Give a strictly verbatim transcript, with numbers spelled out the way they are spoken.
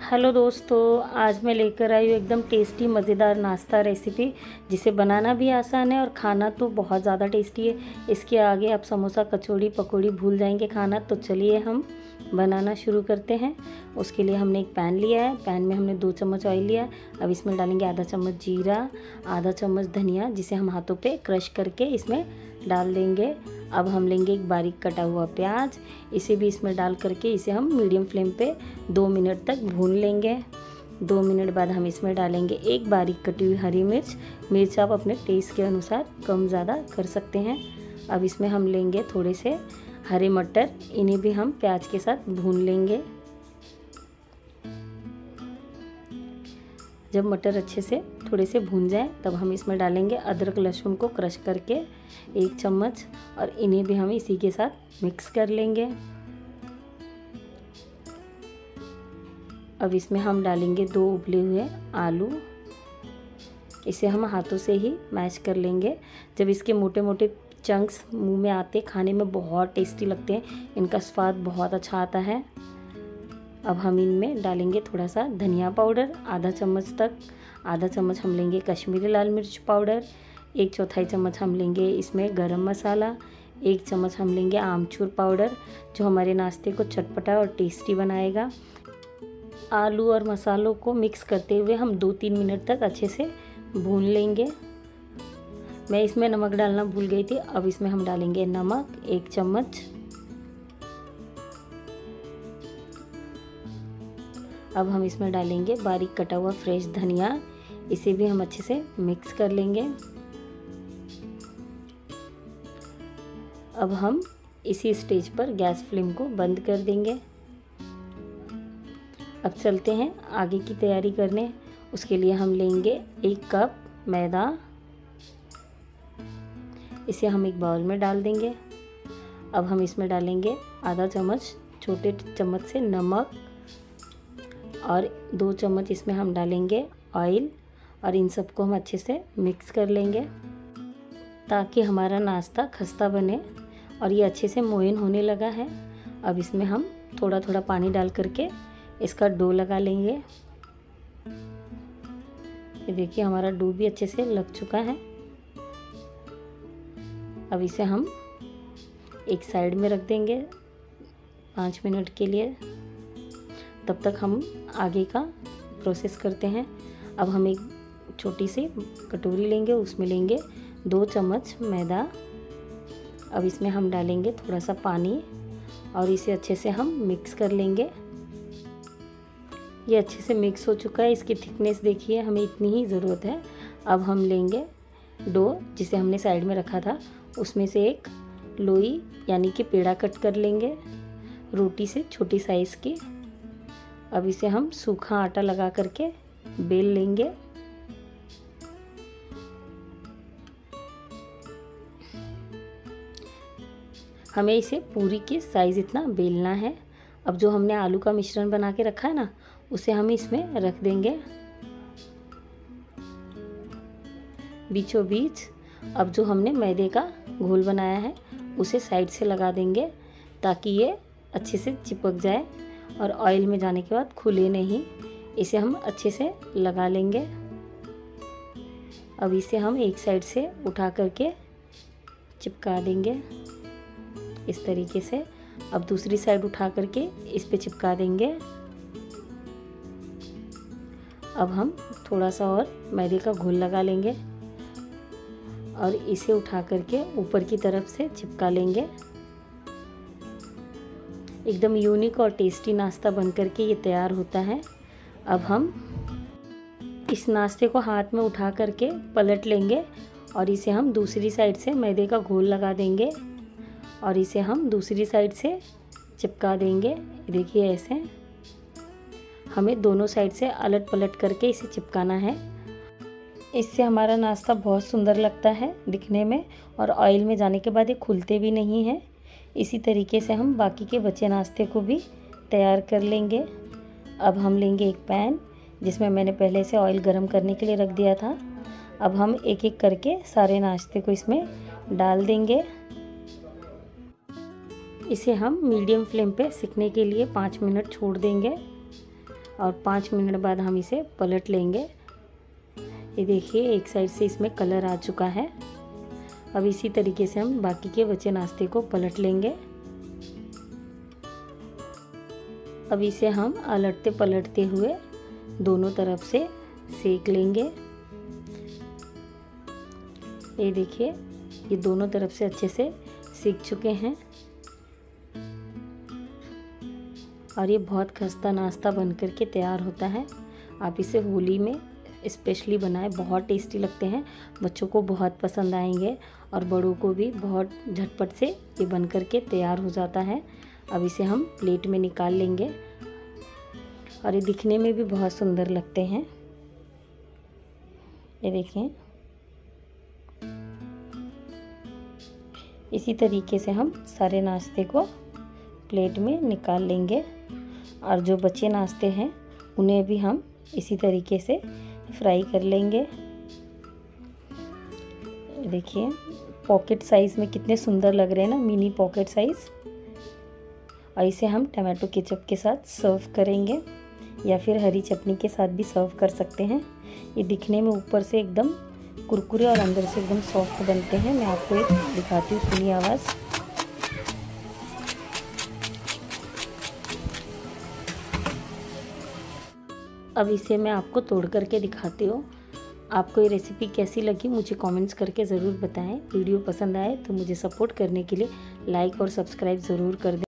Hello दोस्तों, आज मैं लेकर आई हूँ एकदम टेस्टी मज़ेदार नाश्ता रेसिपी, जिसे बनाना भी आसान है और खाना तो बहुत ज़्यादा टेस्टी है। इसके आगे आप समोसा, कचौड़ी, पकौड़ी भूल जाएंगे खाना। तो चलिए हम बनाना शुरू करते हैं। उसके लिए हमने एक पैन लिया है। पैन में हमने दो चम्मच ऑयल लिया है। अब इसमें डालेंगे आधा चम्मच जीरा, आधा चम्मच धनिया, जिसे हम हाथों पे क्रश करके इसमें डाल देंगे। अब हम लेंगे एक बारीक कटा हुआ प्याज, इसे भी इसमें डाल करके इसे हम मीडियम फ्लेम पे दो मिनट तक भून लेंगे। दो मिनट बाद हम इसमें डालेंगे एक बारीक कटी हुई हरी मिर्च। मिर्च आप अपने टेस्ट के अनुसार कम ज़्यादा कर सकते हैं। अब इसमें हम लेंगे थोड़े से हरे मटर, इन्हें भी हम प्याज के साथ भून लेंगे। जब मटर अच्छे से थोड़े से भून जाए तब हम इसमें डालेंगे अदरक लहसुन को क्रश करके एक चम्मच, और इन्हें भी हम इसी के साथ मिक्स कर लेंगे। अब इसमें हम डालेंगे दो उबले हुए आलू, इसे हम हाथों से ही मैश कर लेंगे। जब इसके मोटे मोटे चंक्स मुंह में आते खाने में बहुत टेस्टी लगते हैं, इनका स्वाद बहुत अच्छा आता है। अब हम इनमें डालेंगे थोड़ा सा धनिया पाउडर, आधा चम्मच तक। आधा चम्मच हम लेंगे कश्मीरी लाल मिर्च पाउडर, एक चौथाई चम्मच हम लेंगे इसमें गरम मसाला, एक चम्मच हम लेंगे आमचूर पाउडर, जो हमारे नाश्ते को चटपटा और टेस्टी बनाएगा। आलू और मसालों को मिक्स करते हुए हम दो तीन मिनट तक अच्छे से भून लेंगे। मैं इसमें नमक डालना भूल गई थी। अब इसमें हम डालेंगे नमक एक चम्मच। अब हम इसमें डालेंगे बारीक कटा हुआ फ्रेश धनिया, इसे भी हम अच्छे से मिक्स कर लेंगे। अब हम इसी स्टेज पर गैस फ्लेम को बंद कर देंगे। अब चलते हैं आगे की तैयारी करने। उसके लिए हम लेंगे एक कप मैदा, इसे हम एक बाउल में डाल देंगे। अब हम इसमें डालेंगे आधा चम्मच छोटे चम्मच से नमक, और दो चम्मच इसमें हम डालेंगे ऑयल, और इन सबको हम अच्छे से मिक्स कर लेंगे ताकि हमारा नाश्ता खस्ता बने। और ये अच्छे से मोयन होने लगा है। अब इसमें हम थोड़ा थोड़ा पानी डाल करके इसका डो लगा लेंगे। ये देखिए हमारा डो भी अच्छे से लग चुका है। अब इसे हम एक साइड में रख देंगे पाँच मिनट के लिए। तब तक हम आगे का प्रोसेस करते हैं। अब हम एक छोटी सी कटोरी लेंगे, उसमें लेंगे दो चम्मच मैदा। अब इसमें हम डालेंगे थोड़ा सा पानी, और इसे अच्छे से हम मिक्स कर लेंगे। ये अच्छे से मिक्स हो चुका है। इसकी थिकनेस देखिए, हमें इतनी ही ज़रूरत है। अब हम लेंगे डो, जिसे हमने साइड में रखा था, उसमें से एक लोई यानी कि पेड़ा कट कर लेंगे रोटी से छोटी साइज़ की। अब इसे हम सूखा आटा लगा करके बेल लेंगे। हमें इसे पूरी के साइज़ इतना बेलना है। अब जो हमने आलू का मिश्रण बना के रखा है ना, उसे हम इसमें रख देंगे बीचों बीच। अब जो हमने मैदे का घोल बनाया है उसे साइड से लगा देंगे ताकि ये अच्छे से चिपक जाए और ऑयल में जाने के बाद खुले नहीं। इसे हम अच्छे से लगा लेंगे। अब इसे हम एक साइड से उठा करके चिपका देंगे इस तरीके से। अब दूसरी साइड उठा करके इस पे चिपका देंगे। अब हम थोड़ा सा और मैदे का घोल लगा लेंगे और इसे उठा करके ऊपर की तरफ से चिपका लेंगे। एकदम यूनिक और टेस्टी नाश्ता बन करके ये तैयार होता है। अब हम इस नाश्ते को हाथ में उठा करके पलट लेंगे और इसे हम दूसरी साइड से मैदे का घोल लगा देंगे और इसे हम दूसरी साइड से चिपका देंगे। देखिए ऐसे हमें दोनों साइड से अलट पलट करके इसे चिपकाना है। इससे हमारा नाश्ता बहुत सुंदर लगता है दिखने में, और ऑयल में जाने के बाद ये खुलते भी नहीं हैं। इसी तरीके से हम बाकी के बचे नाश्ते को भी तैयार कर लेंगे। अब हम लेंगे एक पैन, जिसमें मैंने पहले से ऑयल गरम करने के लिए रख दिया था। अब हम एक एक करके सारे नाश्ते को इसमें डाल देंगे। इसे हम मीडियम फ्लेम पे सिकने के लिए पाँच मिनट छोड़ देंगे और पाँच मिनट बाद हम इसे पलट लेंगे। ये देखिए एक साइड से इसमें कलर आ चुका है। अब इसी तरीके से हम बाकी के बचे नाश्ते को पलट लेंगे। अब इसे हम अलटते पलटते हुए दोनों तरफ से सेक लेंगे। ये देखिए ये दोनों तरफ से अच्छे से सीख चुके हैं और ये बहुत खस्ता नाश्ता बनकर के तैयार होता है। आप इसे होली में स्पेशली बनाएं, बहुत टेस्टी लगते हैं, बच्चों को बहुत पसंद आएंगे और बड़ों को भी बहुत झटपट से ये बनकर के तैयार हो जाता है। अब इसे हम प्लेट में निकाल लेंगे और ये दिखने में भी बहुत सुंदर लगते हैं। ये देखें, इसी तरीके से हम सारे नाश्ते को प्लेट में निकाल लेंगे और जो बचे नाश्ते हैं उन्हें भी हम इसी तरीके से फ्राई कर लेंगे। देखिए पॉकेट साइज़ में कितने सुंदर लग रहे हैं ना, मिनी पॉकेट साइज़। और इसे हम टमाटो केचप के साथ सर्व करेंगे या फिर हरी चटनी के साथ भी सर्व कर सकते हैं। ये दिखने में ऊपर से एकदम कुरकुरे और अंदर से एकदम सॉफ्ट बनते हैं। मैं आपको एक दिखाती हूँ, सुनिए आवाज़। अब इसे मैं आपको तोड़ करके दिखाती हूँ। आपको ये रेसिपी कैसी लगी मुझे कमेंट्स करके ज़रूर बताएं। वीडियो पसंद आए तो मुझे सपोर्ट करने के लिए लाइक और सब्सक्राइब ज़रूर कर दें।